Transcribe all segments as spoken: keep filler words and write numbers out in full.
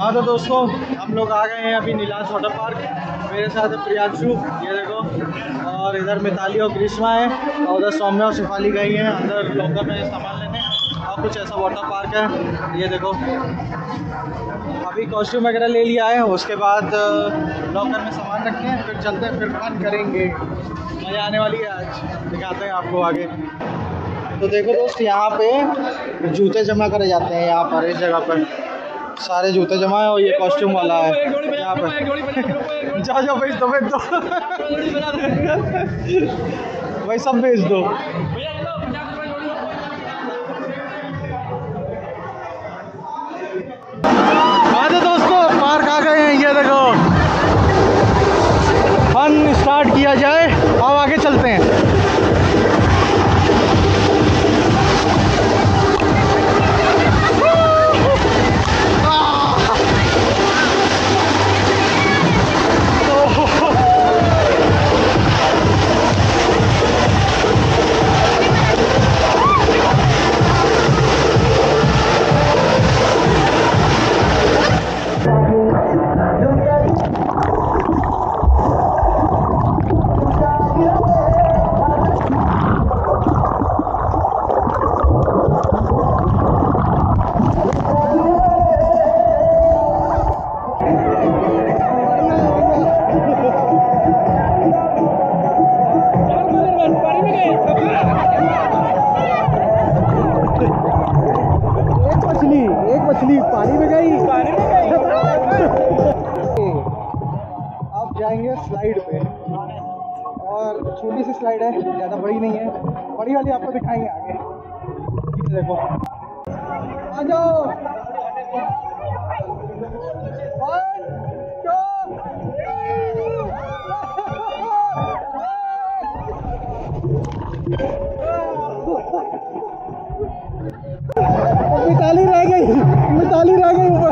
हाँ तो दोस्तों हम लोग आ गए हैं अभी नीलाश वाटर पार्क। मेरे साथ है प्रियांशु, ये देखो, और इधर मिताली और ग्रीष्मा है, और उधर सौम्या और शिफाली गई हैं अंदर लॉकर में सामान लेने। और कुछ ऐसा वाटर पार्क है, ये देखो। अभी कॉस्ट्यूम वगैरह ले लिया है, उसके बाद लॉकर में सामान रखते हैं, फिर चलते हैं, फिर फन करेंगे। मज़ा आने वाली है, आज दिखाते हैं आपको आगे। तो देखो दोस्त, यहाँ पे जूते जमा करे जाते हैं, यहाँ पर इस जगह पर सारे जूते जमा है, और ये कॉस्ट्यूम वाला है यहाँ पर। जाओ जाओ भेज दो, भेज दो भाई, सब भेज दो। हाँ तो दोस्तों पार्क आ गए हैं, ये देखो। फन स्टार्ट किया जाए, अब आगे चलते हैं। मछली पानी में गई, पानी में गई। अब जाएंगे स्लाइड पे, और छोटी सी स्लाइड है, ज़्यादा बड़ी नहीं है। बड़ी वाली आपको दिखाएंगे आगे। देखो, आ जाओ। मिताली रह गई, मिताली रह गई ऊपर।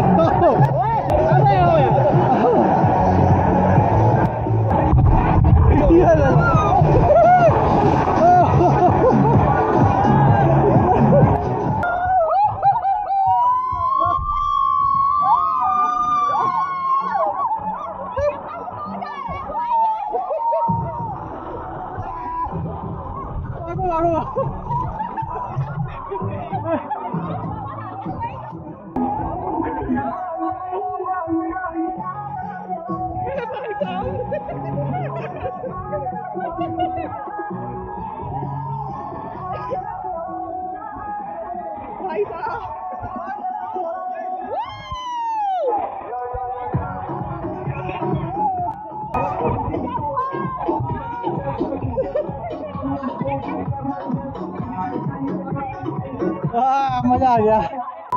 हाँ, मजा आ गया।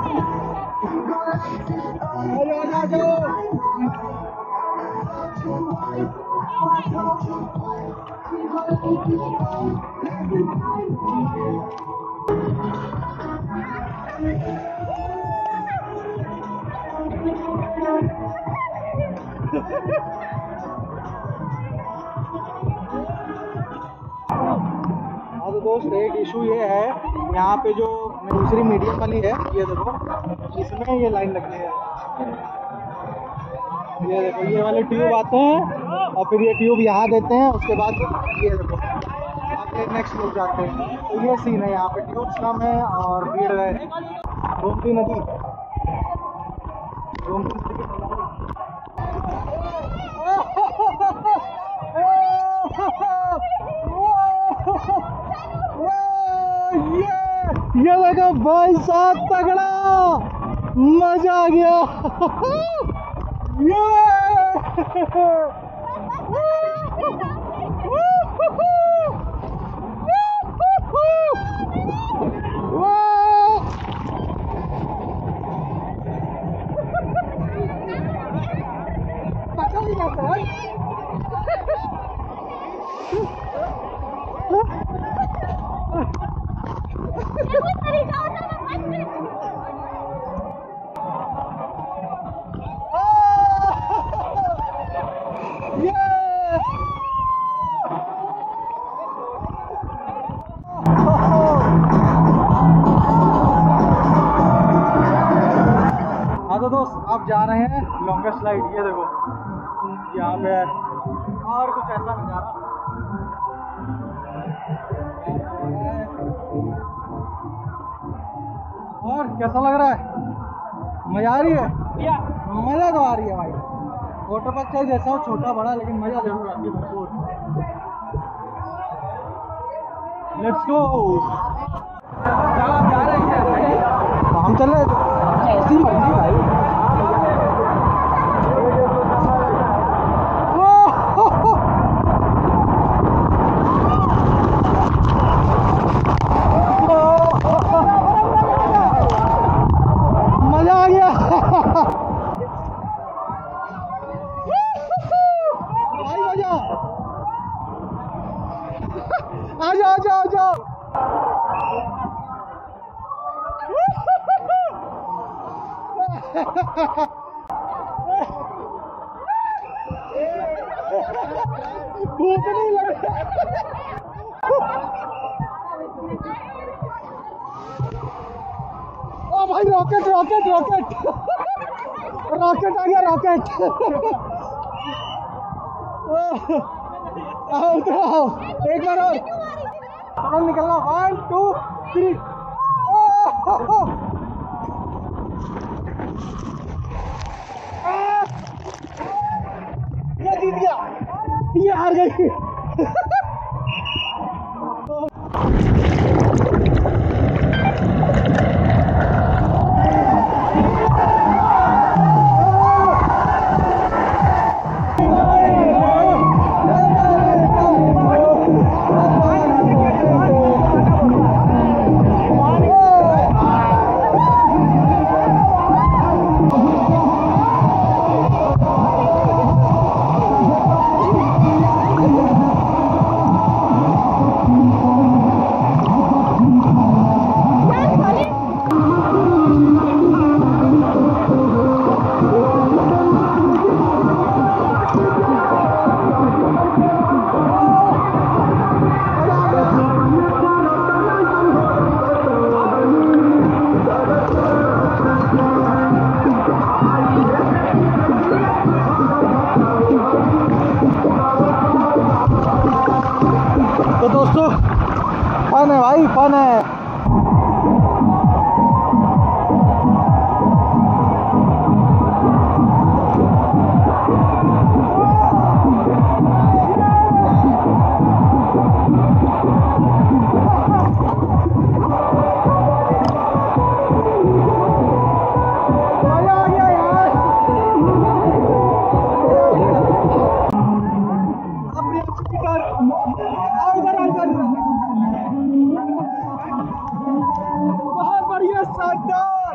हाँ तो दोस्त, एक इशू ये है, यहाँ पे जो दूसरी मीडियम वाली है, ये देखो, इसमें ये लाइन लगती है। ये देखो, ये वाले ट्यूब आते हैं, और फिर ये ट्यूब यहाँ देते हैं, उसके बाद ये देखो आगे नेक्स्ट लोग जाते हैं। तो ये सीन है, यहाँ पे ट्यूब्स कम है और भीड़ है। गोमती नदी, गोमती नदी ये लगा भाई साहब, तगड़ा मजा आ गया। ये हाँ तो दोस्त, आप जा रहे हैं लॉन्गेस्ट स्लाइड ये देखो यहाँ पे है। और कुछ ऐसा नज़ारा। और कैसा लग रहा है? मजा आ रही है? मजा तो आ रही है भाई। वाटर पार्क चाहे जैसा हो, छोटा बड़ा, लेकिन मजा जरूर आती है भरपूर। Let's go. हम चल रहे ऐसी मर्जी भाई। मजा आ गया। भाई मजा। आ जाओ आ जाओ आ जाओ। भूख नहीं लग रहा। ओ भाई रॉकेट रॉकेट रॉकेट रॉकेट आ गया रॉकेट। आओ उधर आओ एक बार और तुरंत निकलना। One two three. ये जीत गया, ये हार गई। तो दोस्तों फन है भाई, फन है। बहुत बढ़िया शानदार।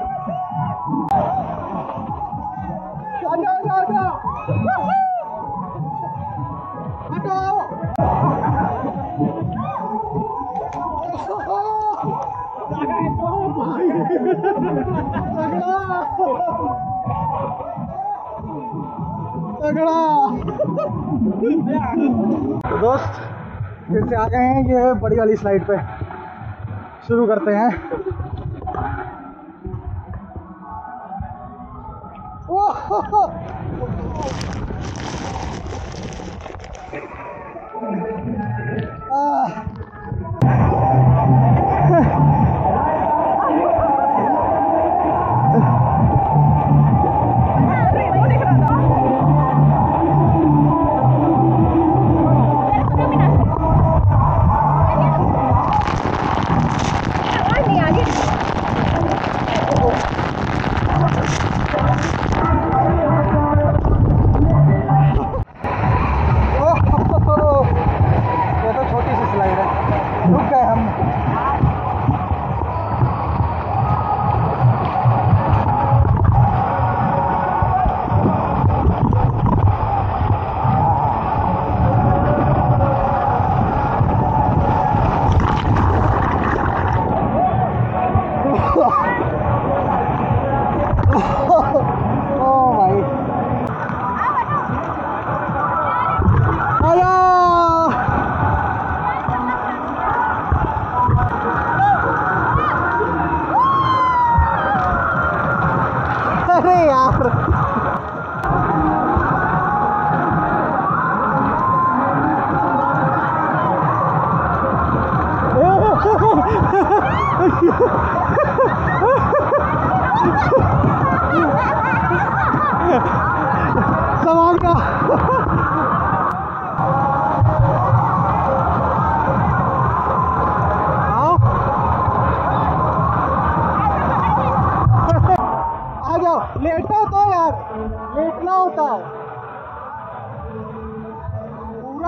तो दोस्त फिर से आ गए हैं ये बड़ी वाली स्लाइड पे। शुरू करते हैं।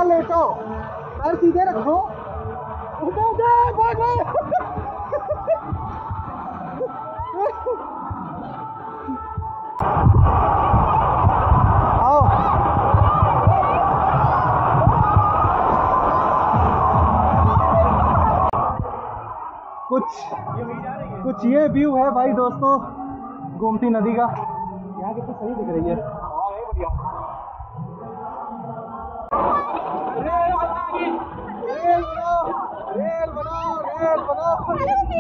लेटो, पैर सीधे रखो। उठो जाओ, भागो। आओ। कुछ कुछ ये व्यू है भाई दोस्तों गोमती नदी का। यहाँ कितनी सही दिख रही है। रेल बनाओ, रेल बनाओ, रेल बनाओ।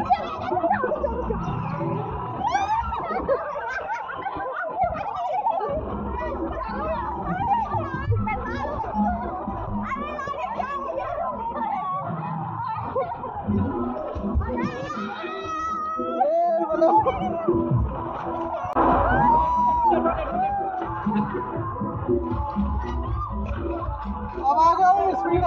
रेल बनाओ। अब आ गया स्पीड।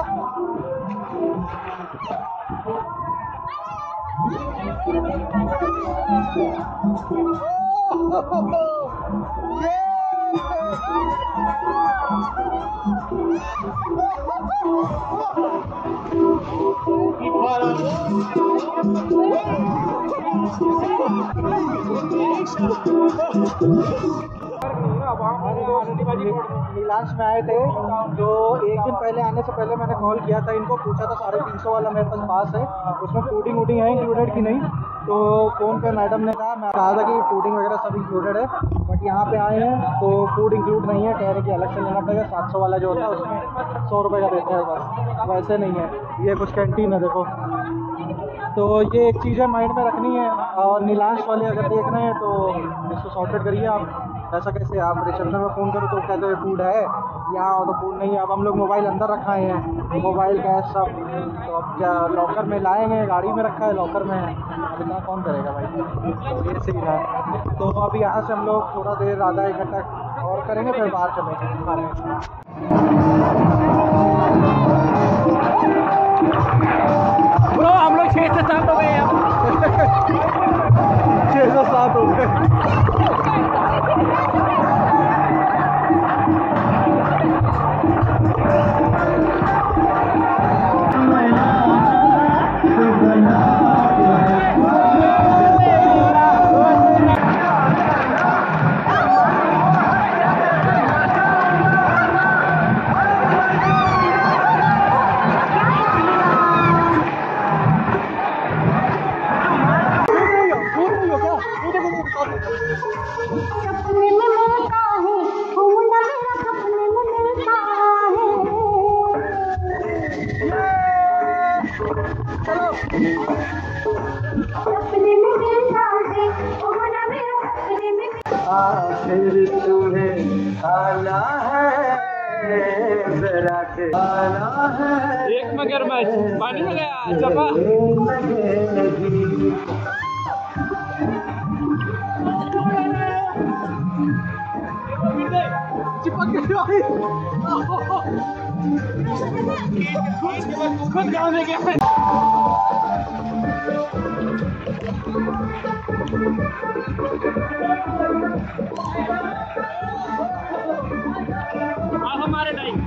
नीलांश में आए थे तो एक दिन पहले आने से पहले मैंने कॉल किया था इनको, पूछा था साढ़े तीन सौ वाला मेरे पास पास है, उसमें फूडिंग वूडिंग है इंक्लूडेड कि नहीं। तो फ़ोन पे मैडम ने कहा, मैं कहा था कि फूडिंग वगैरह सब इंक्लूडेड है, बट यहाँ पे आए हैं तो फूड इंक्लूड नहीं है। कह रहे कि अलग से लेना पड़ेगा। सात सौ वाला जो होता है उसमें सौ रुपये का देते हैं बस, वैसे नहीं है। ये कुछ कैंटीन है देखो। तो ये एक चीज़ है माइंड में रखनी है। और नीलांश वाले अगर देख रहे हैं तो इसको सॉर्टेड करिए आप। ऐसा कैसे आप रिसेप्शन में फ़ोन करो तो कहते हैं फूड है, यहाँ और तो फूड नहीं है। अब हम लोग मोबाइल अंदर रखाए हैं, मोबाइल कैश सब, तो अब क्या लॉकर में लाएंगे, गाड़ी में रखा है लॉकर में है, अब इतना कौन करेगा भाई। तो ये सीन है। तो अब यहाँ से हम लोग थोड़ा देर आधा एक घंटा और करेंगे, फिर बाहर चलेंगे खाने। ब्रो हम लोग छः से सात हो गए हैं। छः से सात हो गए। सपने में मिलता है, फूल मेरा सपने में मिलता है। सपने में मिलता है, फूल मेरा सपने में मिलता है। आखिर तुम्हें आना है, जरा के आना है। एक मगरमच्छ पानी में गया चपा। चिपक गई खुद गाँव में गया। हमारे नहीं।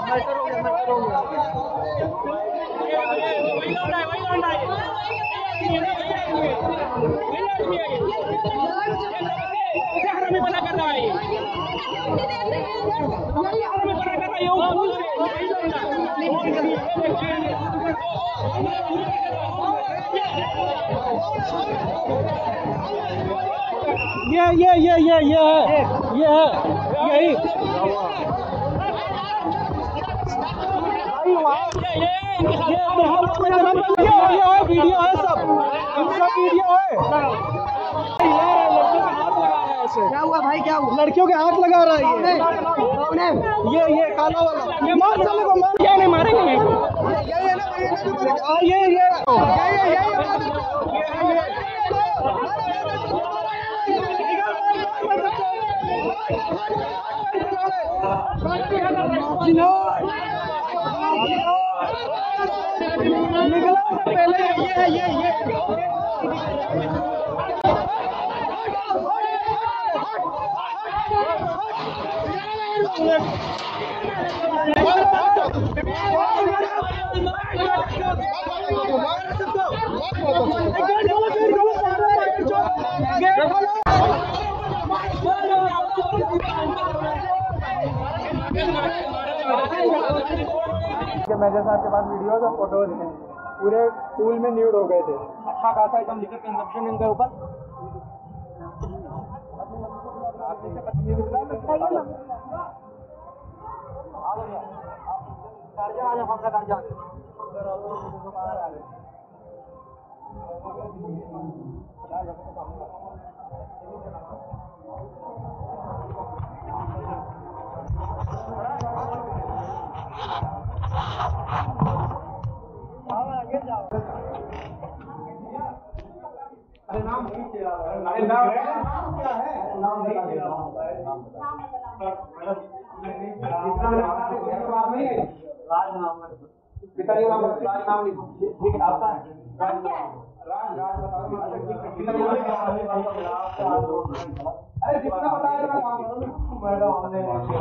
मैटर हो गया मैटर हो गया वही लौंडा है वही लौंडा है ये हरामी बना कर रहा है ये हरामी बना कर रहा है वो फूल से वही लौंडा ये ये ये ये ये है ये है यही ये वीडियो है सब सब वीडियो है। क्या हुआ भाई क्या हुआ? लड़कियों के हाथ लगा रहा है कौन है? ये ये ये काला वाला ये मार चले को मार क्या नहीं मारेंगे नहीं ये ये ना ये ये ये निकला पहले ये है ये ये मेजर साहब के पास वीडियोस और फोटोज हैं पूरे पूल में न्यूड हो गए थे अच्छा खासा एकदम लिकर कंजप्शन इनके ऊपर अरे नाम नहीं चला अरे नाम क्या है नाम नहीं चला राज नाम पिताजी नाम राज नाम लिखो ठीक है आपका राज राज राज बताओ अरे जितना बताया मैं काम करूँ मैडम हमने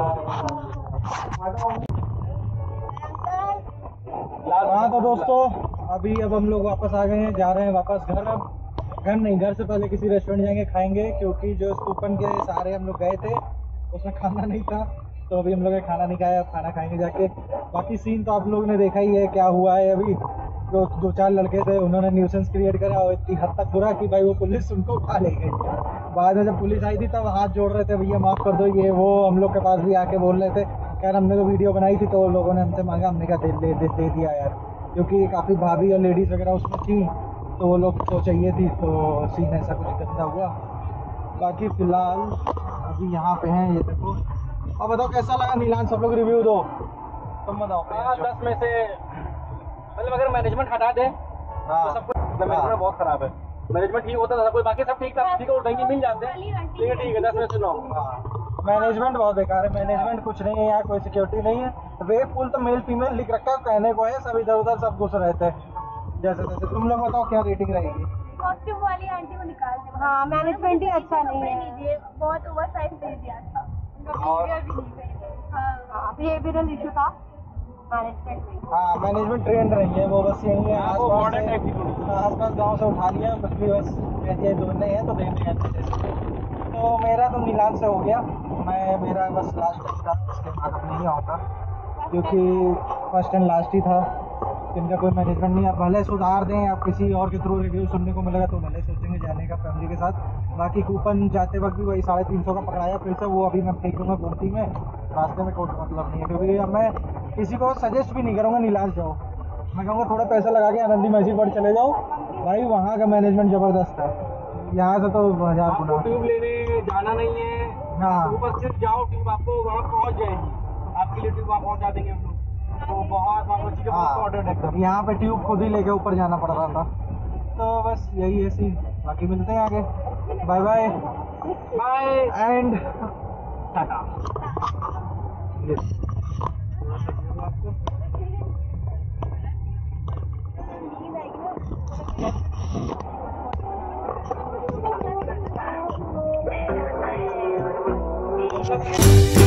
हाँ तो दोस्तों अभी अब हम लोग वापस आ गए हैं जा रहे हैं वापस घर। अब घर नहीं घर से पहले किसी रेस्टोरेंट जाएंगे खाएंगे क्योंकि जो कूपन के सहारे हम लोग गए थे उसमें खाना नहीं था तो अभी हम लोग ने खाना नहीं खाया अब खाना खाएंगे जाके। बाकी सीन तो आप लोगों ने देखा ही है क्या हुआ है। अभी जो दो चार लड़के थे उन्होंने न्यूसेंस क्रिएट करा और इतनी हद तक बुरा कि भाई वो पुलिस उनको उठा ले गई। बाद में जब पुलिस आई थी तब हाथ जोड़ रहे थे भैया माफ़ कर दो ये वो हम लोग के पास भी आके बोल रहे थे खैर हमने तो वीडियो बनाई थी तो लोगों ने हमसे मांगा हमने कहा दे, दे, दे, दे दिया यार क्योंकि काफ़ी भाभी और लेडीज़ वगैरह उसमें थी तो वो लोग तो चाहिए थी तो सीन ऐसा कुछ गंदा हुआ। बाकी फ़िलहाल अभी यहाँ पे हैं ये देखो। अब बताओ कैसा लगा नीलान सब लोग रिव्यू दो तुम बताओ। हाँ दस में से मतलब अगर मैनेजमेंट हटा दे हाँ तो सब कुछ मैनेजमेंट बहुत खराब है। मैनेजमेट ठीक होता था सब कुछ बाकी सब ठीक था ठीक है उठाएंगे मिल जाते हैं ठीक है ठीक है दस में से नौ। मैनेजमेंट बहुत बेकार है मैनेजमेंट कुछ नहीं है यहाँ कोई सिक्योरिटी नहीं है। वे पुल तो मेल फीमेल लिख रखा है कहने को है सब इधर उधर सब घुस रहते हैं जैसे जैसे। तुम लोग बताओ क्या रेटिंग रहेगी? कॉस्ट्यूम वाली आंटी को निकाल दे। हाँ मैनेजमेंट ही अच्छा नहीं है बहुत ओवर साइज दे दिया था बिहेवियरल इशू था मैनेजमेंट में। हाँ मैनेजमेंट ट्रेंड रही है वो बस यही है आस पास गाँव से उठा लिया बस भी बस कहती है दोनों हैं तो दे देंगे। तो मेरा तो नीलान से हो गया मैं मेरा बस लास्ट टाइम था इसके बाद अब नहीं आऊँगा क्योंकि फर्स्ट एंड लास्ट ही था। इनका कोई मैनेजमेंट नहीं है भले सुधार दें आप किसी और के थ्रू रिव्यू सुनने को मिलेगा तो भले सोचेंगे जाने का फैमिली के साथ। बाकी कूपन जाते वक्त भी वही साढ़े तीन सौ का पकड़ाया फिर से वो अभी मैं फेंक दूँगा कुर्ती में रास्ते में कोई मतलब नहीं है क्योंकि अब मैं किसी को सजेस्ट भी नहीं करूँगा नीलाश जाओ। मैं कहूँगा थोड़ा पैसा लगा के आनंदी मस्जिद पर चले जाओ भाई वहाँ का मैनेजमेंट ज़बरदस्त है यहाँ से तो हजार गुना। ट्यूब लेने जाना नहीं है हाँ ऊपर सिर्फ जाओ ट्यूब आपको वहाँ पहुँच जाएगी आपके लिए ट्यूब वहाँ पहुँचा देंगे हम लोग तो बहुत वहाँ चीज़ें बहुत ऑर्डर एकदम। यहाँ पे ट्यूब खुद ही लेके ऊपर जाना पड़ रहा था तो बस यही है सीन। बाकी मिलते हैं आगे bye bye bye and tata. Thank you.